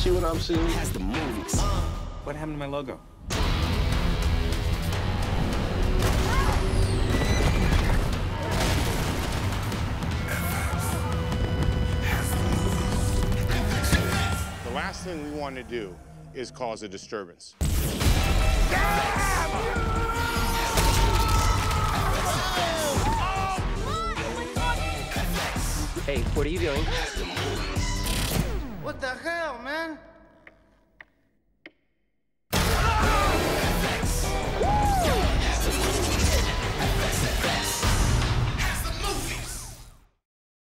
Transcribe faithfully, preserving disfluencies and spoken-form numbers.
see what I'm seeing? Has the movies. What happened to my logo? The last thing we want to do is cause a disturbance. Hey, what are you doing? What the heck?